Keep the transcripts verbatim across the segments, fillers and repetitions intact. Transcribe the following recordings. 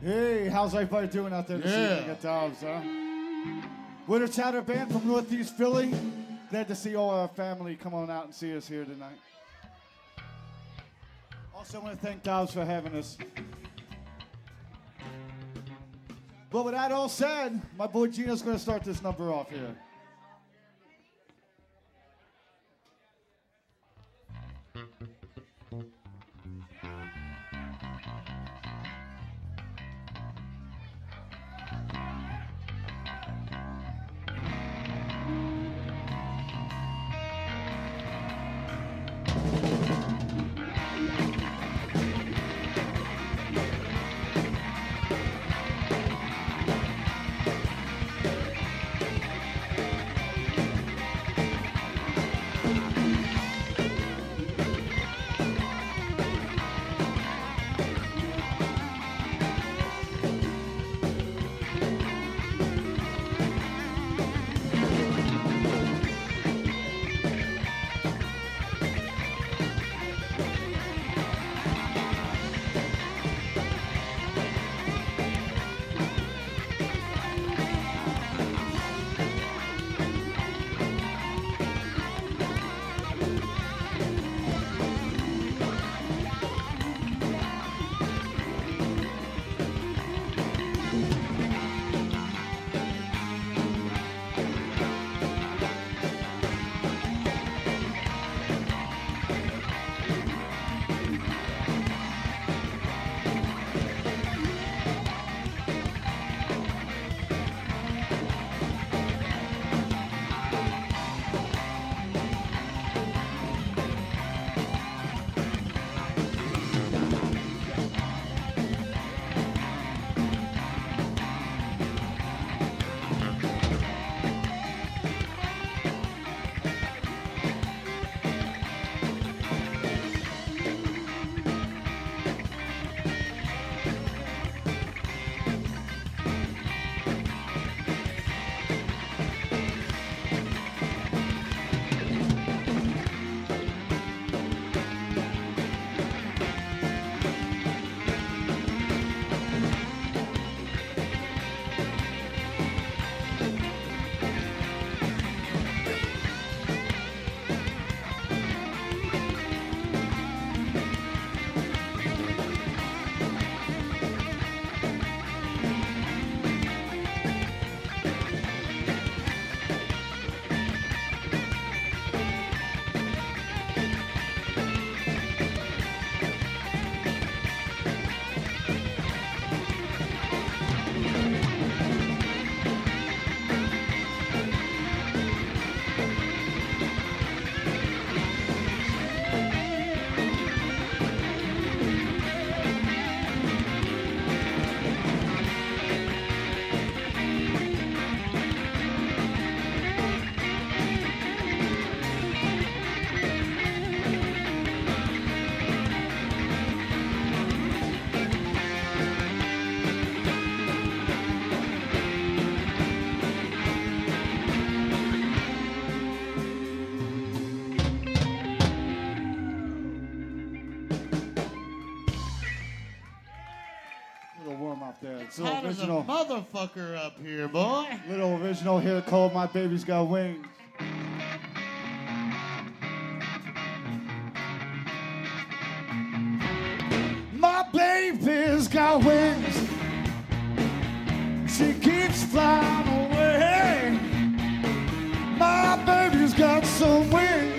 Hey, how's everybody doing out there this Yeah. evening at Dobbs, huh? Winter Chatter Band from Northeast Philly. Glad to see all our family come on out and see us here tonight. Also want to thank Dobbs for having us. But with that all said, my boy Gino's going to start this number off here. It's Hot as a original, motherfucker up here, boy. little original here called My Baby's Got Wings. My baby's got wings. She keeps flying away. My baby's got some wings.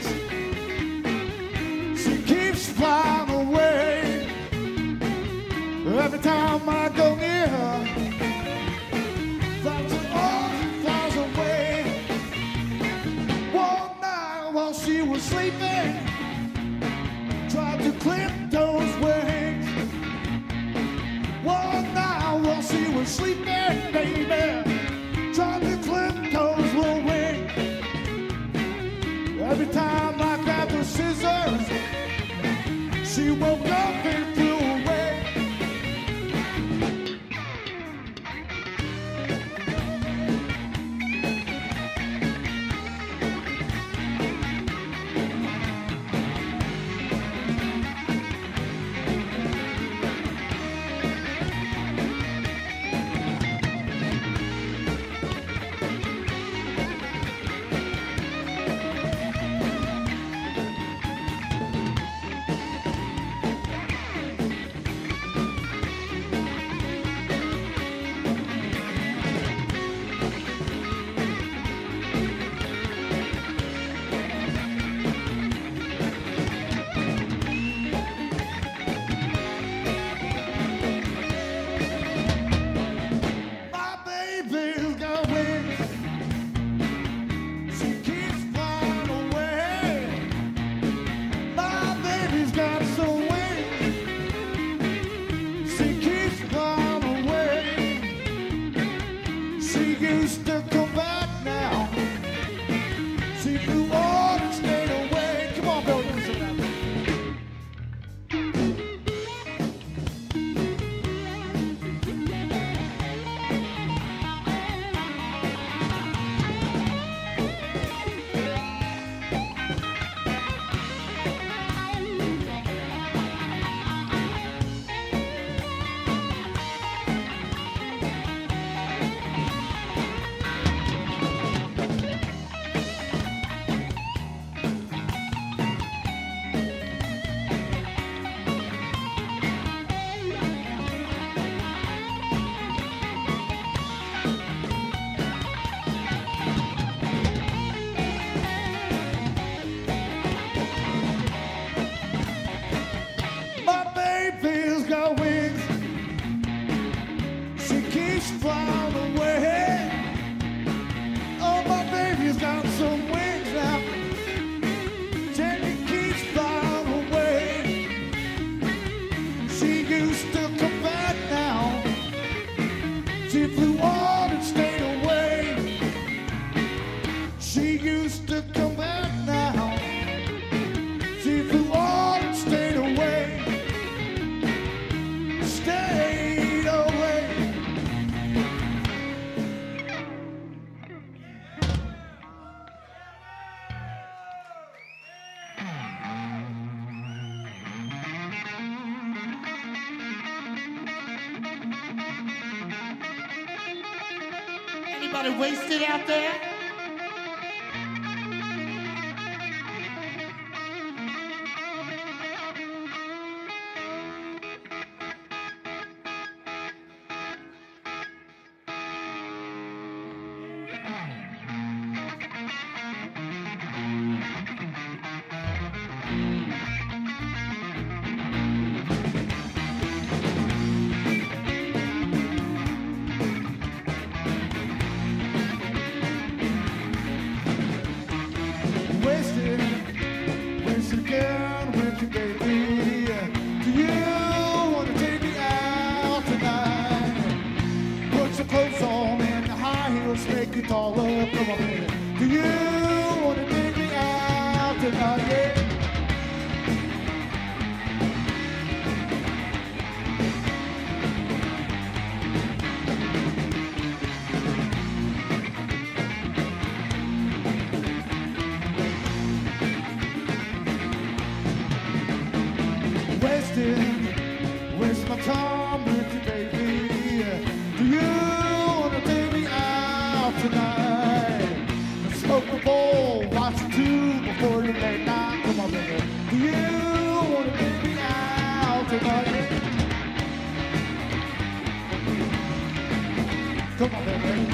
She keeps flying away. Every time I go near her, flies off, flies away. One night while she was sleeping, tried to clip those wings. One night while she was sleeping, baby, tried to clip those little wings. Every time I grabbed the scissors, she woke up and flew away. used to come back now. She flew on and stayed away. Come on, Bill, listen to that. My baby's got wings. She keeps flying away. Oh, my baby's got some wings now. Jenny keeps flying away. She used to come back now. She flew on and stayed away. She used to come back now. She flew on and stayed away. Stayed away. Anybody wasted out there? Wasted, wasted again with you, baby. Do you wanna take me out tonight? Put your clothes on and the high heels make you taller. Come on, baby. Do you wanna take me out tonight? Yeah. Wasted, waste my time with you, baby. Do you wanna take me out tonight? Let's smoke a bowl, watch a tube before the late night. Come on, baby. Do you wanna take me out tonight? Come on, baby.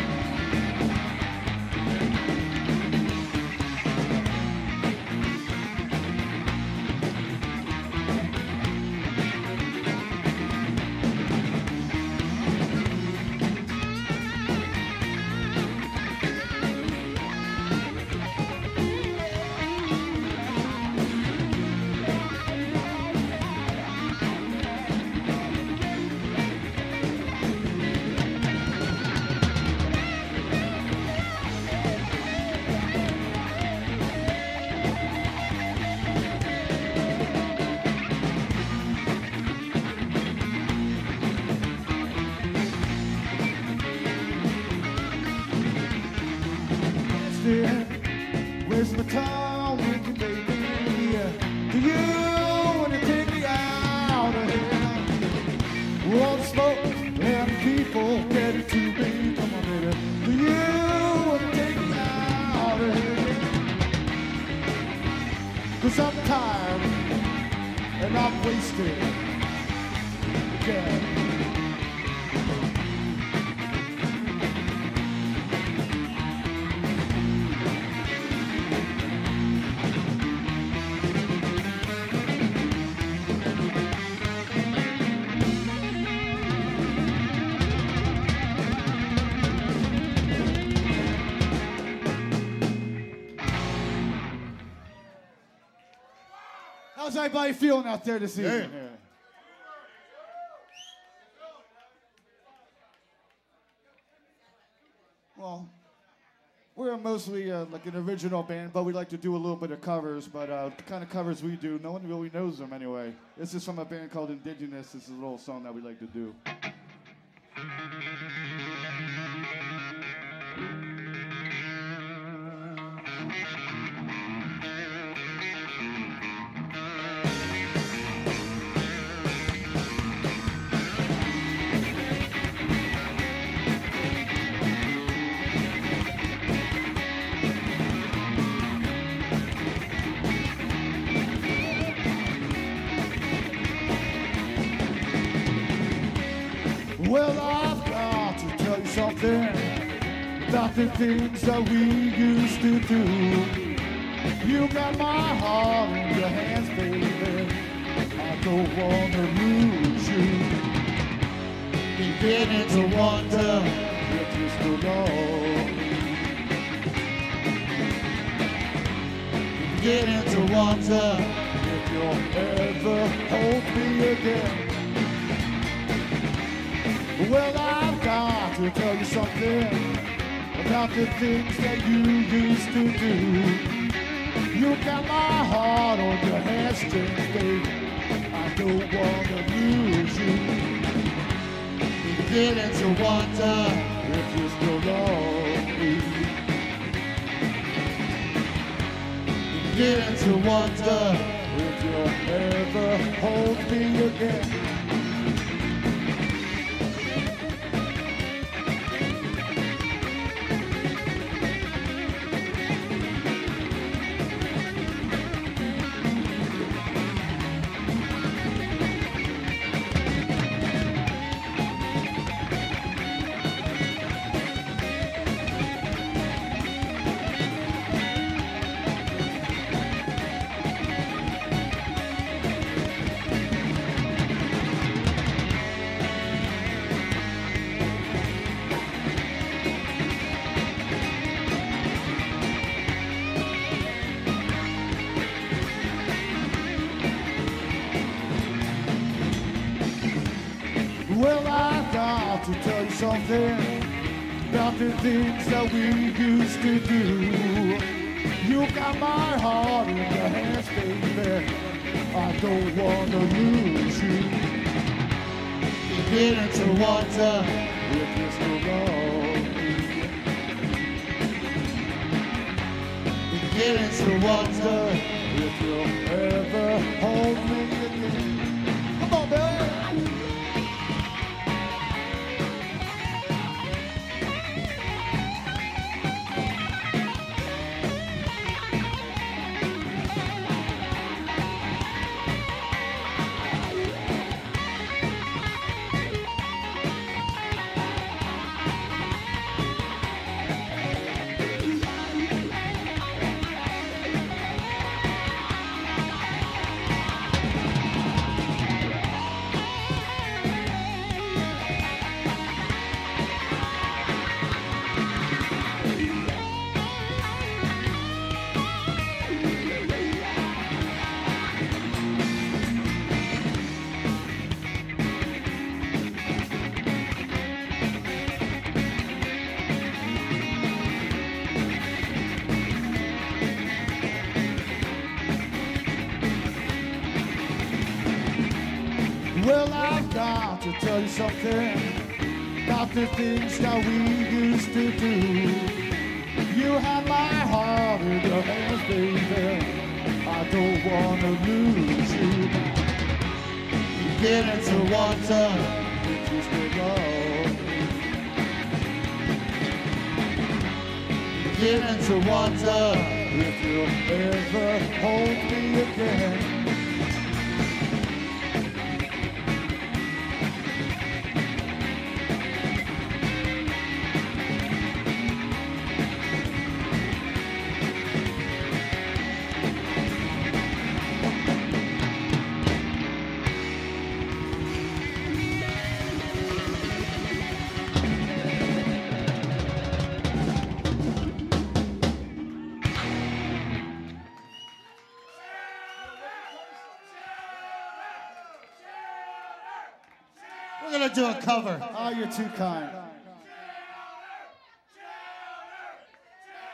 Waste my time with you, baby. Do you wanna take me out of here? Won't smoke and people get it to me. Come on, baby. Do you wanna take me out of here? Cause I'm tired and I'm wasted. Yeah. How's everybody feeling out there this evening? Yeah. Well, We're mostly uh, like an original band, but we like to do a little bit of covers. But uh, the kind of covers we do, no one really knows them anyway. This is from a band called Indigenous. This is a little song that we like to do. Well, I've got to tell you something about the things that we used to do. You got my heart in your hands, baby. I don't want to lose you. Beginning to wonder if you still love me. Beginning to wonder if you'll ever hold me again. Well, I've got to tell you something about the things that you used to do. You got my heart on your hamstrings, baby. I don't want to lose you. Beginning to wonder if you still love me. Beginning to wonder if you'll ever hold me again. Well, I've got to tell you something about the things that we used to do. You got my heart in your hands, baby. I don't want to lose you. Beginning to wonder if you still love me. Beginning to wonder if you'll ever hold me again. Come on, baby. Well, I've got to tell you something about the things that we used to do. You have my heart in your hands, baby. I don't want to lose you. Beginning to wonder if you still love me. Beginning to wonder if you'll ever hold me again. We're gonna do a cover. Oh, you're too kind.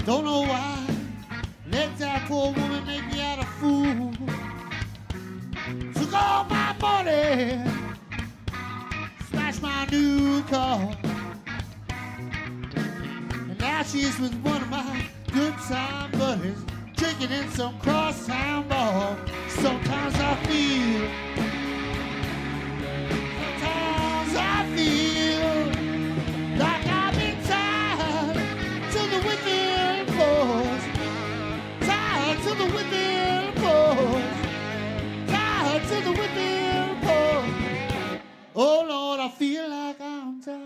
Don't know why. Let that poor woman make me out a fool. Took all my money, smashed my new car, and now she's with one of my good time buddies, drinking in some crosstown bar. Sometimes I feel, sometimes I feel like I've been tied to the whipping post, tied to the whipping post, tied to the whipping post. Oh Lord, I feel like I'm tired.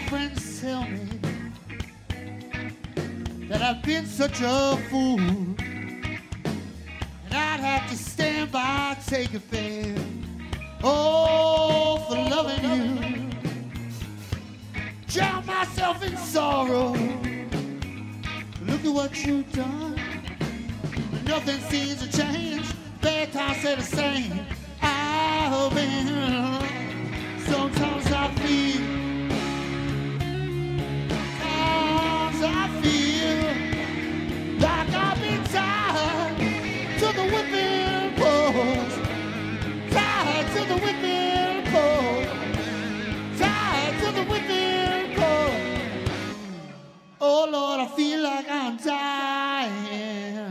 friends tell me that I've been such a fool, and I'd have to stand by, take a fan. Oh, for loving you, drown myself in sorrow. Look at what you've done. Nothing seems to change. Bad times stay the same. I've been. Sometimes I feel. Sometimes I feel like I've been tied to the whipping post. Tied to the whipping post. Tied to the whipping post. Oh Lord, I feel like I'm dying.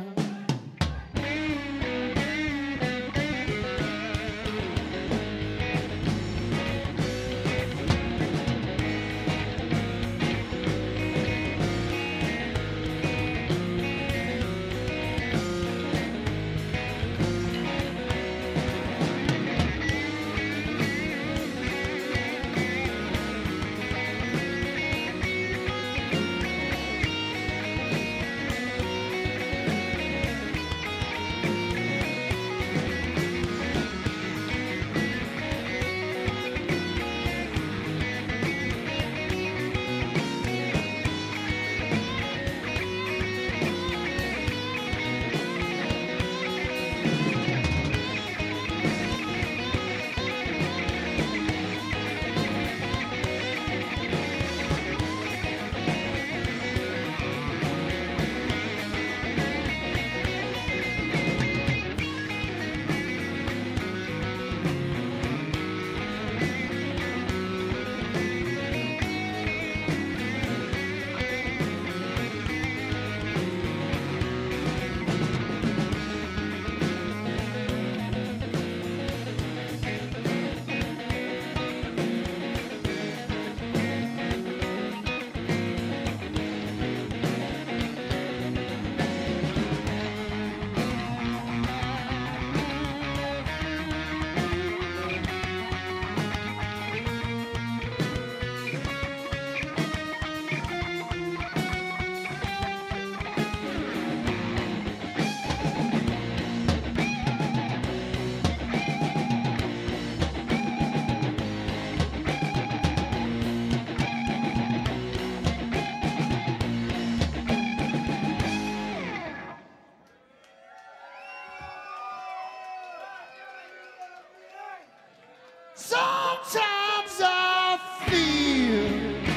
Sometimes I feel,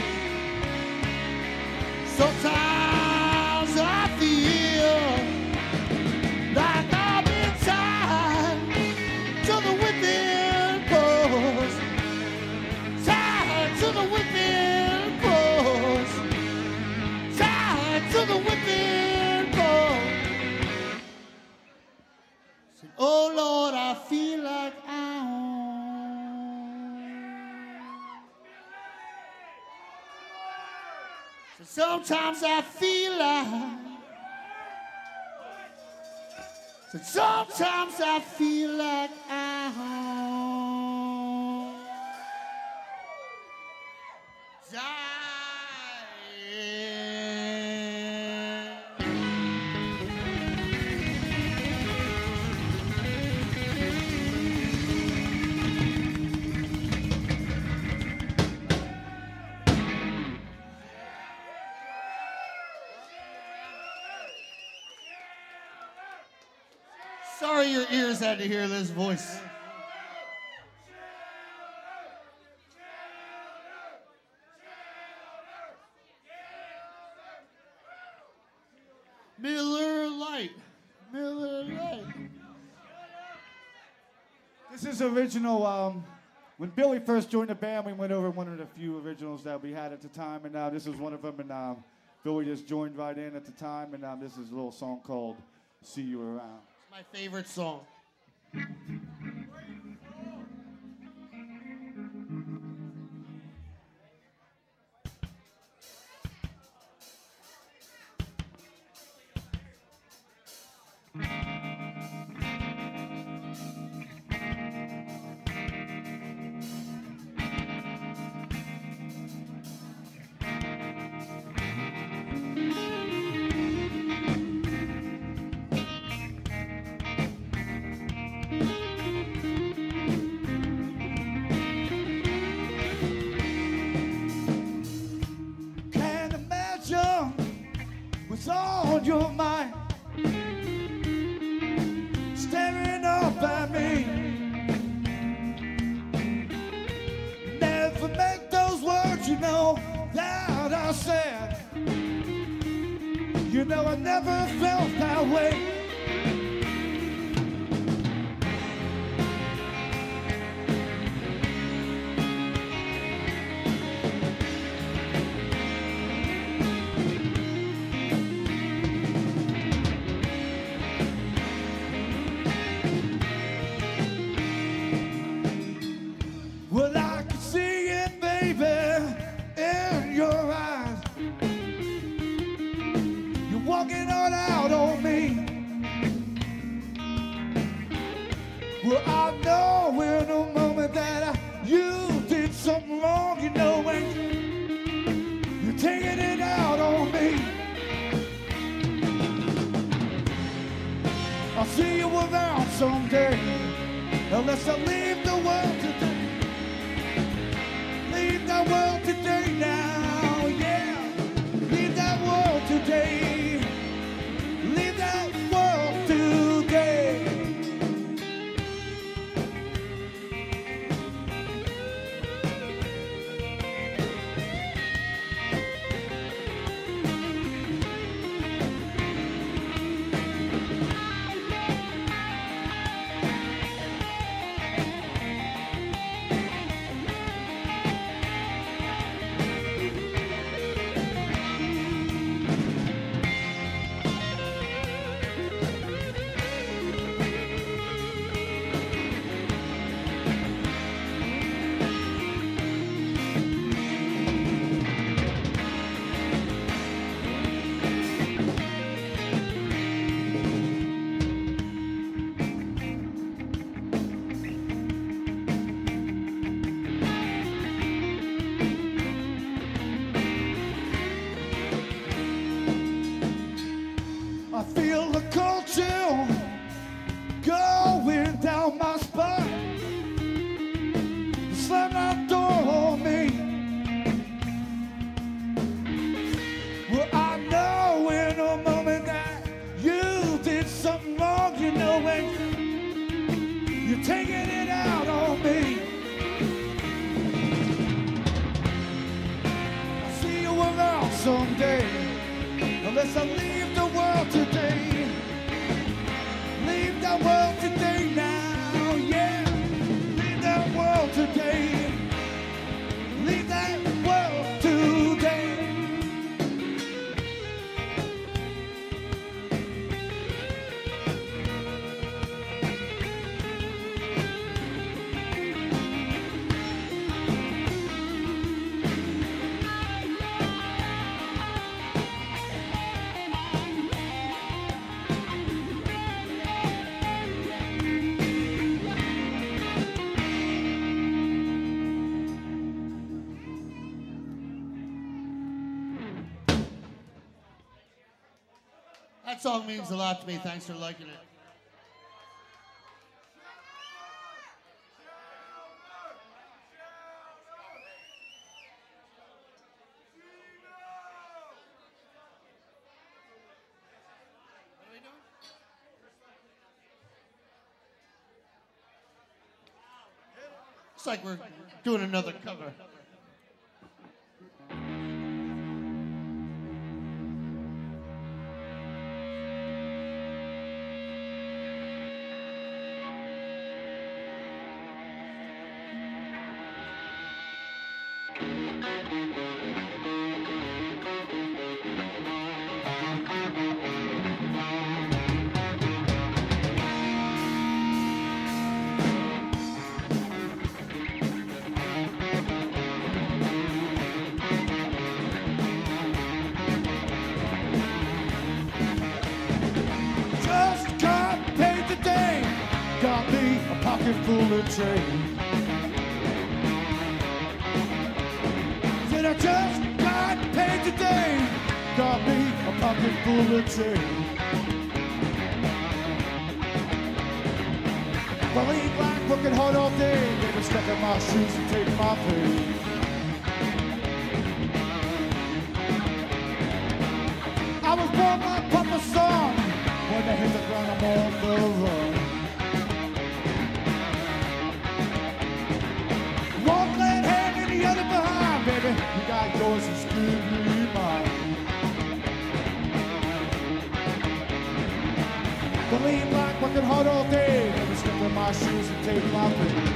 sometimes I feel like I've been tied to the whipping post, tied to the whipping post, tied to the whipping post. Oh Lord, I feel like I'm. Sometimes I feel like, sometimes I feel like I'm dying. Sorry your ears had to hear this voice. Miller Lite. Miller Lite. This is original. Um, when Billy first joined the band, we went over one of the few originals that we had at the time, and uh, this is one of them. And um, Billy just joined right in at the time, and um, this is a little song called "See You Around." My favorite song. I said, you know I never felt that way. Well, I can see it, baby, in your eyes. You're walking all out on me. Well, I know in a moment that I, you did something wrong, you know, and you're taking it out on me. I'll see you around someday, unless I leave the world today. Leave that world today now, yeah. Leave that world today. Leave that world today. I feel the cold chill going down my spine. Slam that door on me. Well, I know in a moment that you did something wrong, you know, and you're taking it out on me. I'll see you around someday, unless I leave the world today. Leave that world today now, yeah. Leave that world today. Leave that world today. That song means a lot to me. Thanks for liking it. What are we doing? It's like we're doing another cover. Just got paid today. Got me a pocket full of change. Said I just got paid today. Got me a pocket full of change. Well, I ain't like working hard all day. They were stuck in my shoes and taking my pay. I was born by Papa's son. When I hit the ground, I'm on the run. One leg hand and the other behind, baby. You got yours and screw me. my shoes and take my boots.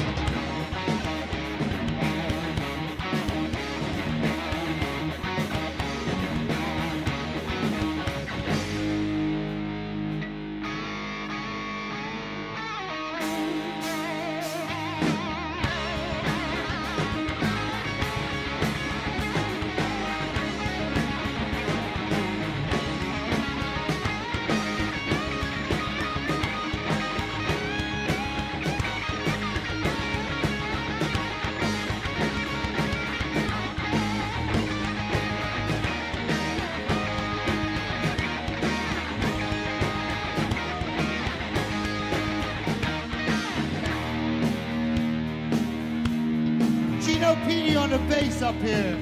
Gino Petey on the bass up here.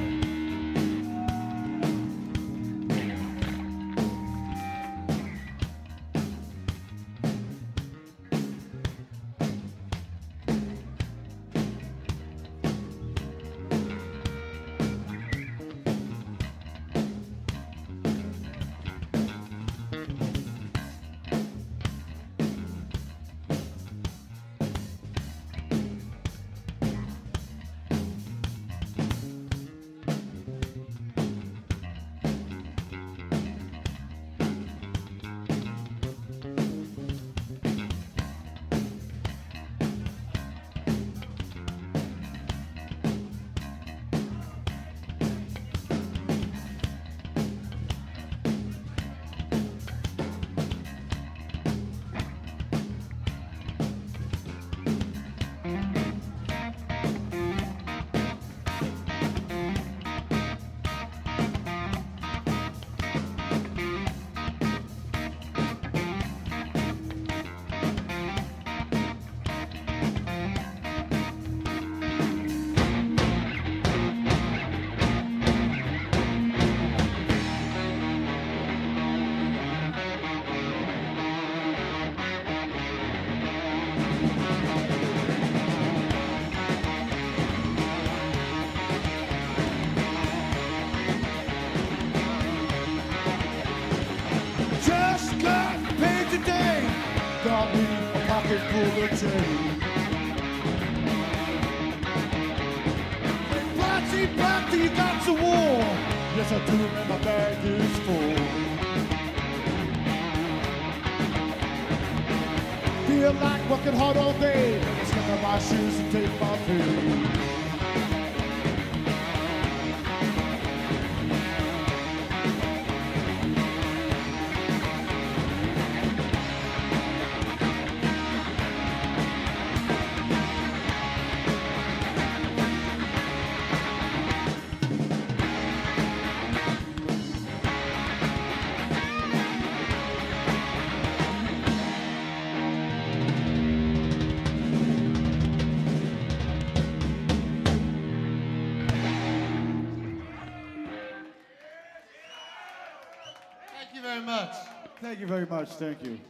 Pull the chain. Party, party, got to war. Yes, I do, and my bag is full. Feel like working hard all day. Let me step on my shoes and take my pay. Thank you very much. Thank you very much. Thank you.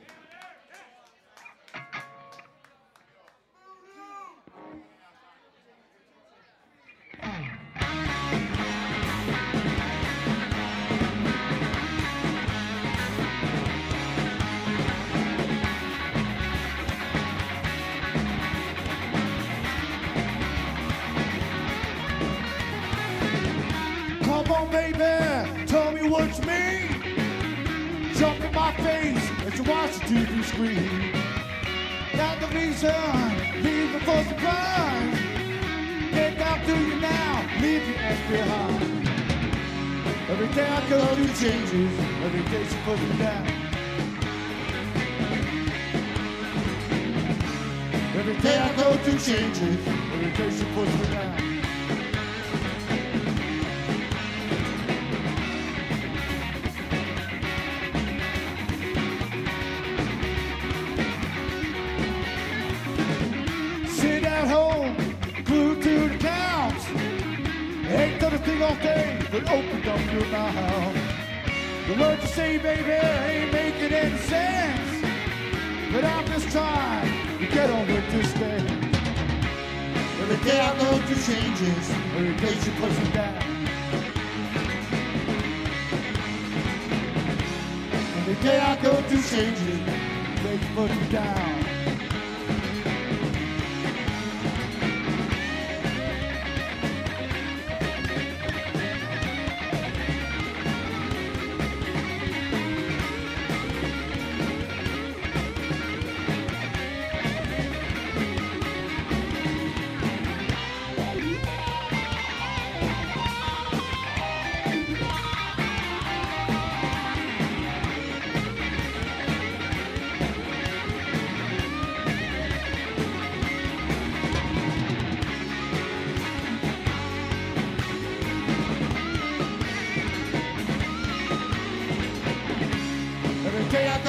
Come on, baby, tell me what you mean. Jump in my face as you watch the T V screen. Got the reason, leave it for surprise. Get down to you now, leave your ass behind. Every day I go through changes, every day she puts me down. Every day I go through changes, every day she puts me down. Thing all day, but opened up your mouth. The words you say, baby, ain't making any sense. But I'm just trying to get on with this day. Every day I go through changes, every day she puts me down. Every day I go through changes, every day she puts me down.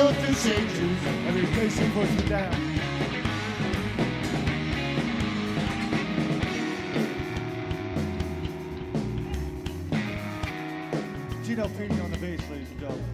go through changes. Every day she puts me down. Gino Pini on the bass, ladies and gentlemen.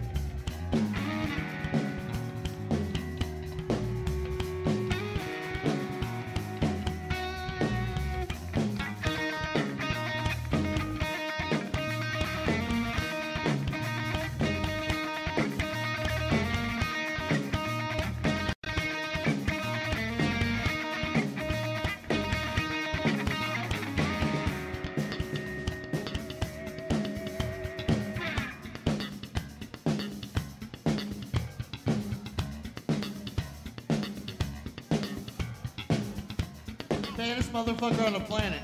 Baddest motherfucker on the planet.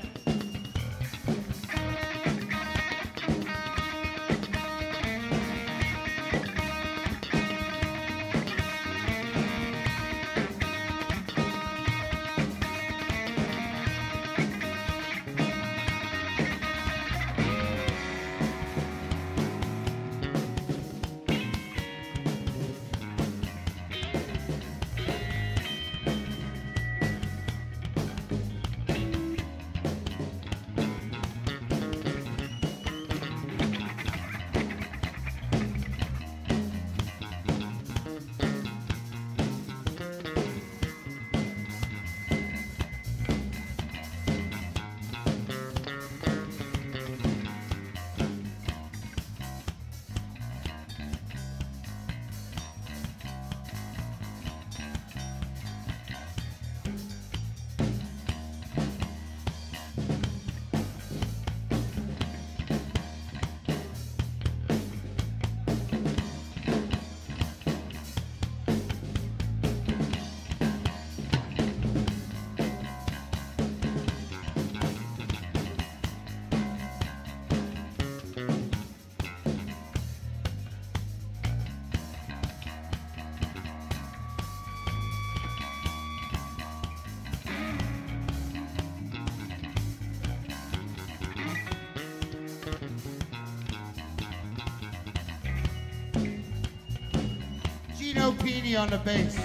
Gino Pini on the bass.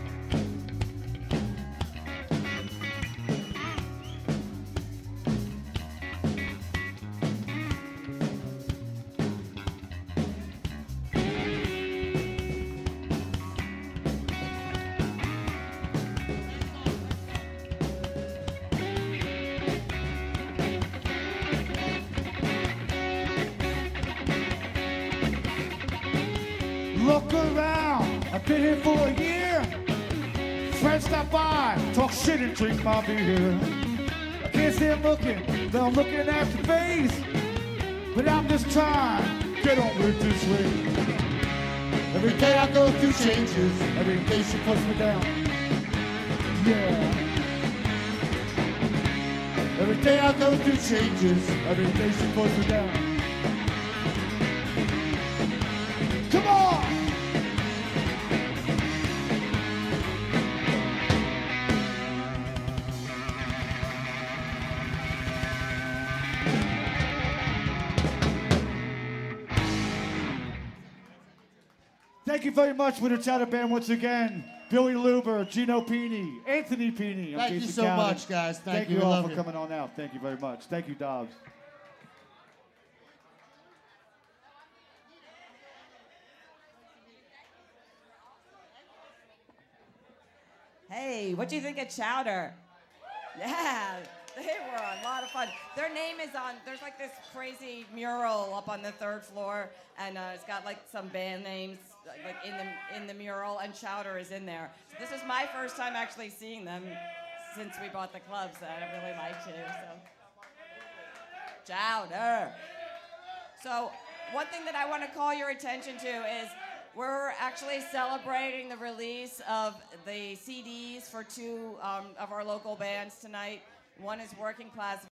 Look around, I've been here for a year. Friends stop by, talk shit and drink my beer. I can't stand looking, though I'm looking at your face. But I'm just trying, get on with this way. Every day I go through changes. Every day she puts me down. Yeah. Every day I go through changes. Every day she puts me down. Come on! Thank you very much for the Chatter Band once again. Billy Luber, Gino Pini, Anthony Pini. I'm Thank you Jason so Cowan. much, guys. Thank, Thank you. you We all love for you. coming on out. Thank you very much. Thank you, Dobbs. Hey, what do you think of Chowder? Yeah, they were a lot of fun. Their name is on, there's like this crazy mural up on the third floor, and uh, it's got like some band names like in the in the mural, and Chowder is in there. So this is my first time actually seeing them since we bought the club, so I really like to. So, Chowder. So one thing that I want to call your attention to is we're actually celebrating the release of the C Ds for two um, of our local bands tonight. One is Working Class